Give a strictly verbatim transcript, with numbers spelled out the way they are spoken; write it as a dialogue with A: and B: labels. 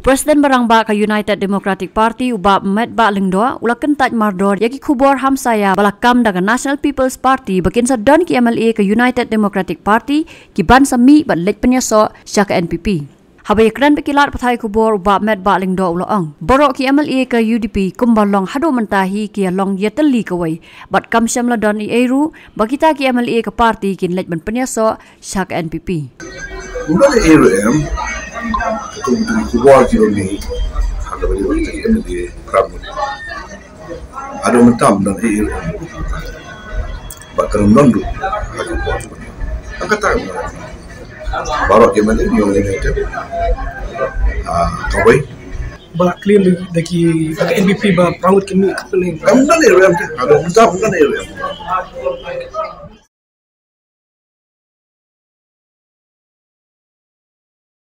A: Presiden merangba ke United Democratic Party Bah Metbah lingdoa ula Kyntait mardor yaki khubor hamsaya balakam dengan National People's Party bakin sadon ki M L A ke United Democratic Party ki ban sami bat lek pynïasoh syak N P P. Habay kran bekilat pathai khubor Bah Metbah lingdoa ulaang. Borok ki M L A ke U D P kumbalong hado mentahi ki long yeteli kawai bat kam syamla don i eru bakita ki M L A ke party kin lek ban pynïasoh syak N P P.
B: Bukan era em, kemudian khubor kilo ni, ada banyak banyak M L A kerana ada mentam dan era em, bakal menondu lagi khubor. Angkat tangan, baru M L A yang United, kawai.
C: Bah claim daki N P P bah perawat kami kepening.
B: Bukan era em, ada mentam bukan era em.